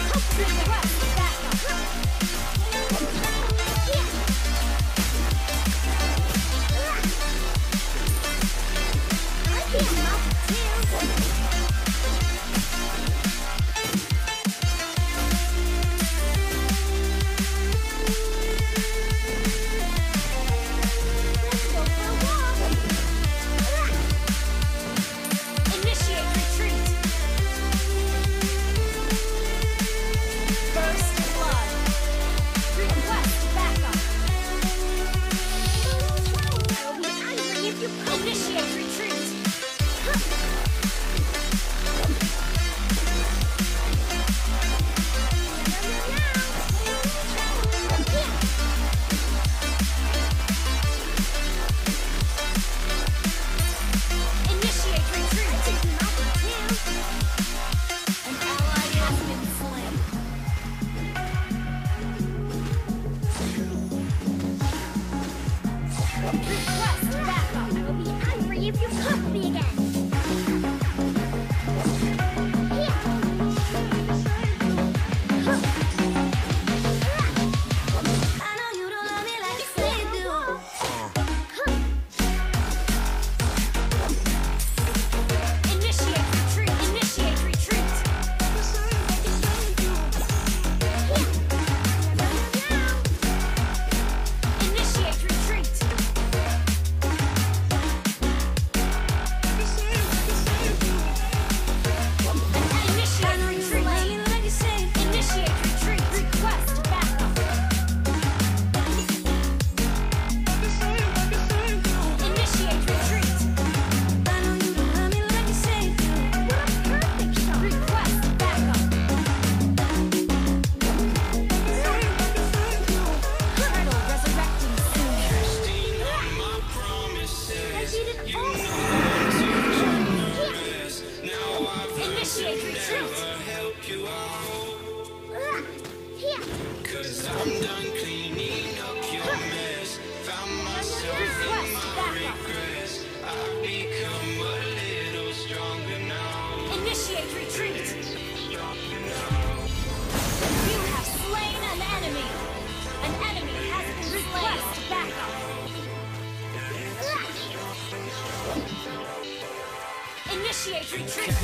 Initiate retreat.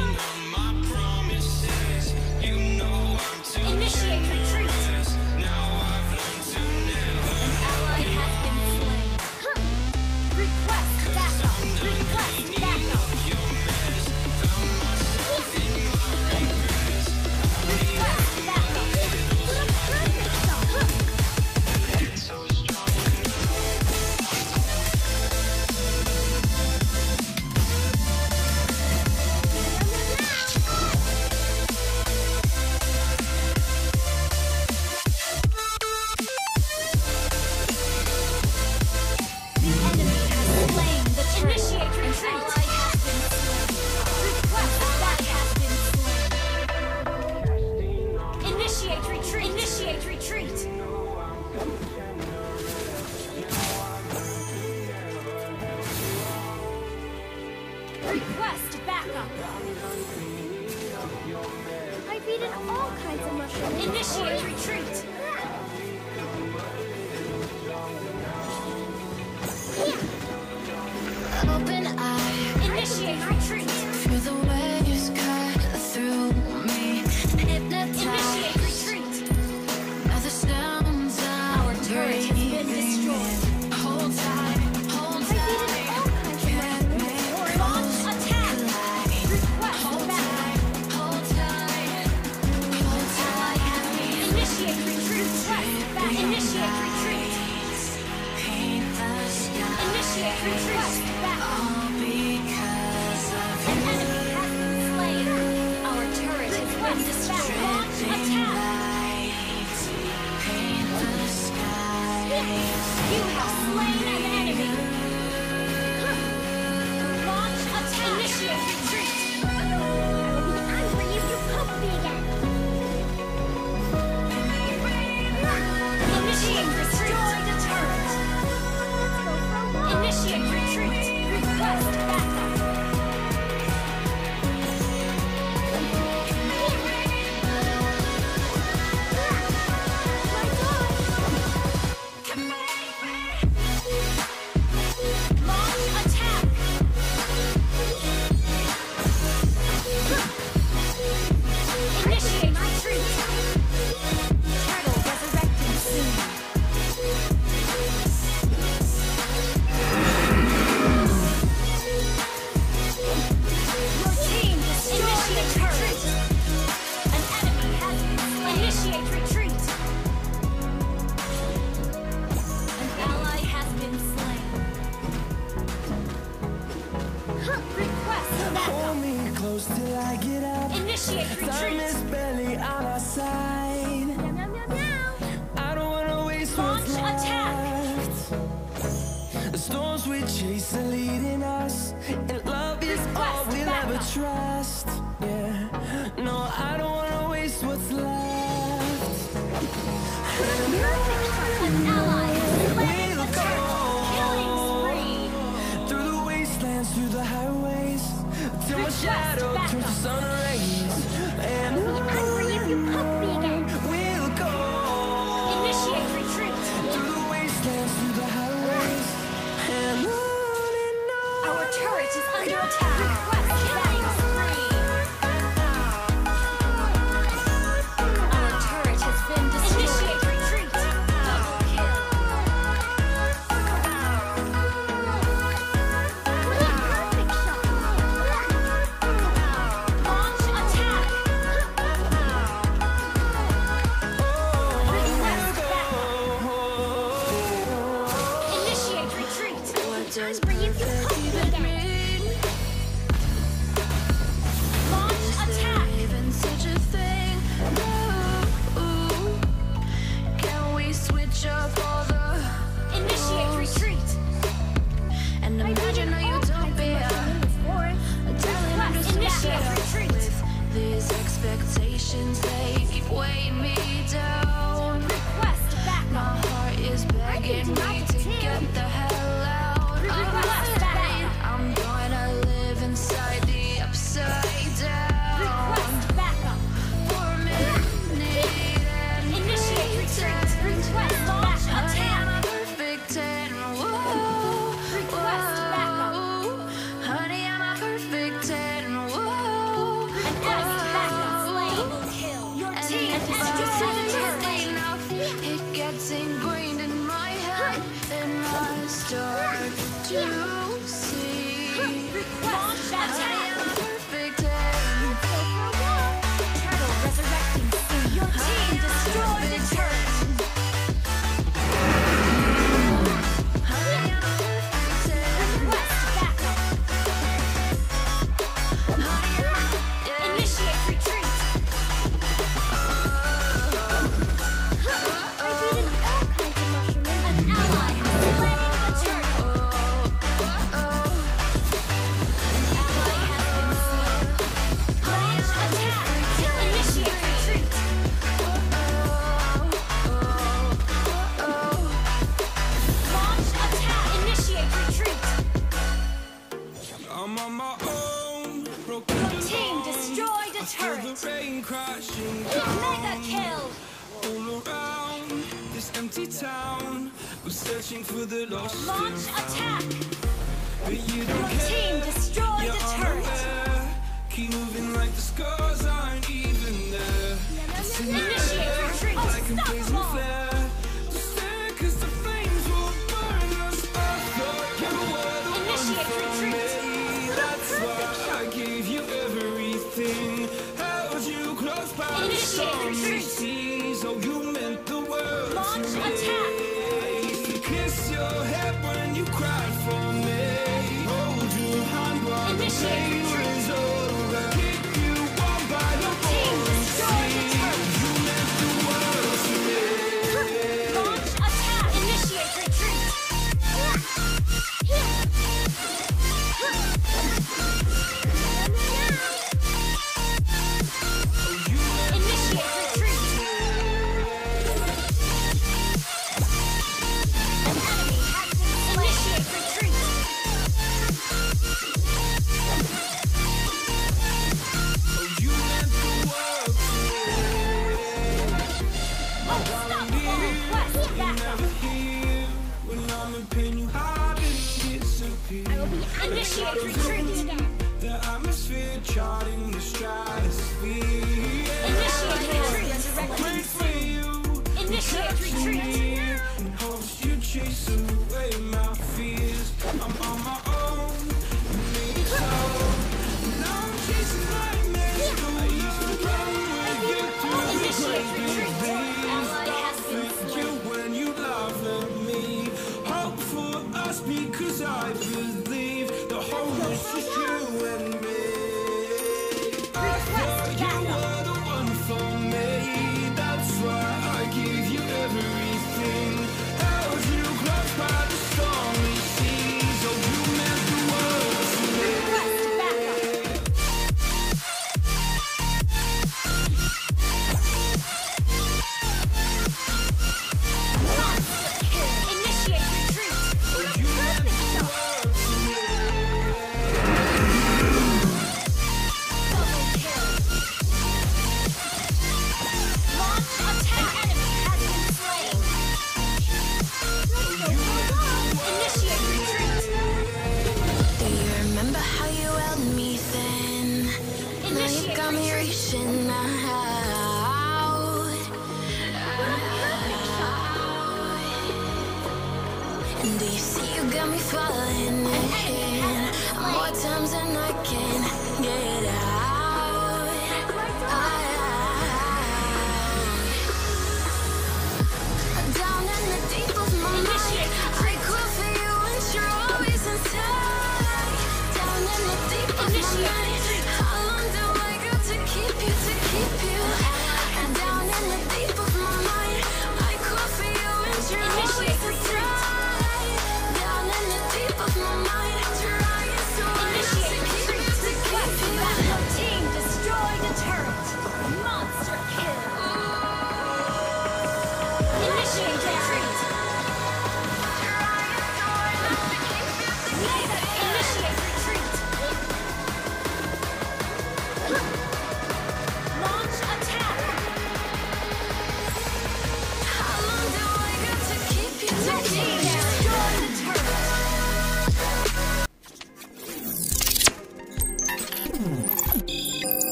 Initiate retreat. An ally has been slain. Request backup. Request backup. Request backup. Request backup. I've eaten all kinds of mushrooms. Initiate retreat. Open eye. Initiate retreat. Feel the waves cut through me. Hypnotized. Initiate retreat. By the sounds Our of turret has been destroyed. Hold tight, hold tight. Get me Launch attack. Request hold backup. tight, hold tight, hold tight. Initiate retreat. Request back. Initiate retreat. Paint the sky. Initiate retreat. Backup. All because of An enemy has been slain. Our turret has been destroyed. Launch attack. light. Paint the sky. You have slain an enemy. Launch attack. Initiate retreat. I will be angry if you poke me again. Initiate retreat. Destroy the turret. Let's go for a walk. Initiate retreat. storms we chase are leading us, and love is all we'll ever trust. Yeah, no, I don't wanna waste what's left. And An ally has slain we'll the turtle. Killing spree. through the wastelands, through the highways, till my shadow turns to sun rays. And Angry if you poke me again. we'll go Initiate retreat. through the wastelands, through the highways, and on and on. Our turret is under attack. Killing spree. Our turret has been destroyed. Initiate retreat. Double kill. Perfect shot. Launch attack. Initiate retreat. Does Angry if you poke me perfect again. mean? Launch Is there attack. even such a thing? Ooh, can we switch up all the Initiate rules retreat. and imagine a utopia? Darling, I'm just Initiate fed up retreat. with these expectations. They keep weighing me down. Request My backup. heart is begging me to get the hell out. Request backup. I'm gonna live inside the upside down Request backup. for a minute and Initiate retreat. Request Honey, backup. I'm a perfect 10. Whoa, Request backup. whoa. Honey, I'm a perfect 10. Whoa, An enemy backup slain. Double kill. Your and team if has I destroyed the see turret. enough, it gets ingrained in my head, and I start to see. Request Honey, backup. I'm a perfect 10. Turtle resurrecting soon. Your team destroyed the turret. Honey, I'm a perfect 10. Request backup. Honey, yeah. Initiate retreat. I breathe in all kinds of mushrooms. An ally has slain the turtle. Ally has been slain. Launch attack. Initiate retreat. Launch attack. Initiate retreat. I'm on my own, broken Your team destroyed a feel turret. the rain crashing Mega kill. all around this empty town. We're searching for the lost Launch and found. attack. But you Your don't care. team destroyed You're the turret. unaware. Keep moving like the scars aren't even there. Initiate retreat. Like a blazing Unstoppable. flare. Just stare 'cause the flames will burn us. I thought you were the one Initiate for retreat. me. That's why I gave you everything. Held you close by the Initiate stormy retreat. seas. Oh, you meant the world Launch to me. attack. I used to kiss your head when you cried for me. Hold your hand while the Initiate pain retreat. was over. Keep you warm by the Team roaring destroyed the sea. turret. You meant the world to me. Launch attack. Initiate retreat. Initiate retreat. An enemy has been slain. Initiate retreat. You meant the world to me. Unstoppable. Request backup. Never here when I'm in pain. You hide and disappear. Initiate retreat. The atmosphere charting the stratosphere. Initiate retreat. Wait for you. Initiate retreat. In hopes you chase away my fears. I'm on my own. You made it so. Now I'm chasing nightmares. I used to run with you through the Initiate great retreat. big Ally has been Thank slain. you when you laugh at me. Hope for us because I believe the whole is just you and me. Request And do you see you got me falling in more times than I can get out?